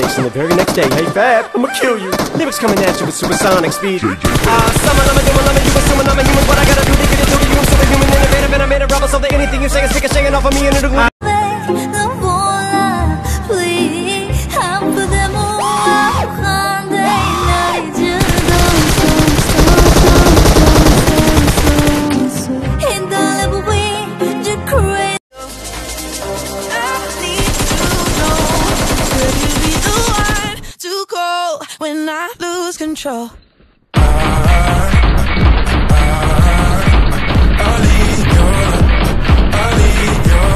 lyrics and the very next day, hey Fab, I'ma kill you. Lyrics coming at you with supersonic speed. Summon, I'm a demon, I'm a human, assuming I'm a human. What I gotta do to get it to you? I'm superhuman, innovative, and I made a rubber so that anything you say is ricocheting off of me and it'll go. When I lose control, I need your love. I need your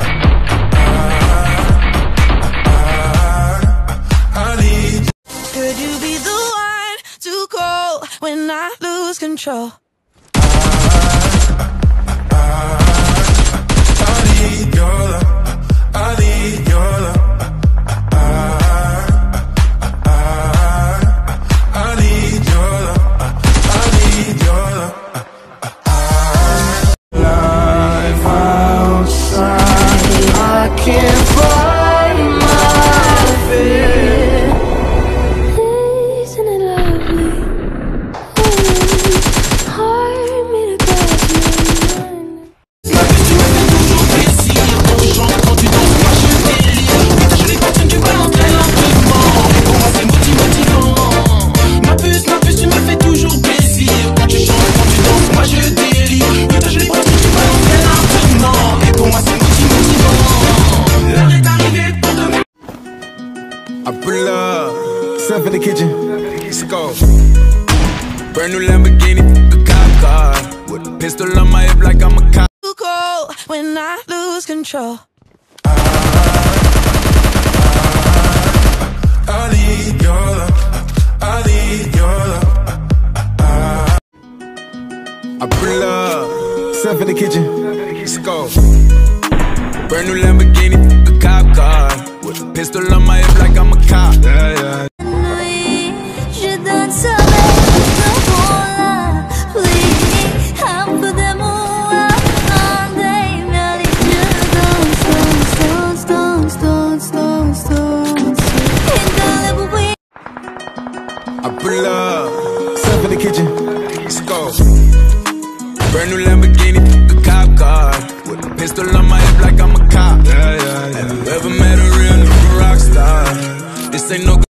love. I need. could you be the one to call when I lose control? I need your love. I need your love. Can't find my fear. Isn't it lovely? Hard me to get you. Ma puce, tu me fais toujours plaisir. Quand tu chantes, quand tu danses, moi je délire. Oui, je les prends, tu balances très lentement. Et pour moi c'est motivant. L'heure est arrivée pour demain. I pull up, step in the kitchen, let's go. Brand new Lamborghini, a cop car, with a pistol on my hip like I'm a cop. Too cold when I lose control. I need your love. I need your love. I pull up, step in the kitchen, let's go. Brand new Lamborghini, a cop car, with a pistol on my hip like I'm a cop. Yeah, yeah. Je donne ça là, please. Un peu d'amour, attendez, mais les yeux stones. Et dans le bruit. I pull up, step in the kitchen, let's go. Brand new Lamborghini, a cop car, with a pistol on my hip like I'm a cop. Yeah, yeah, yeah. Have you ever met a real nigga rock star? This ain't no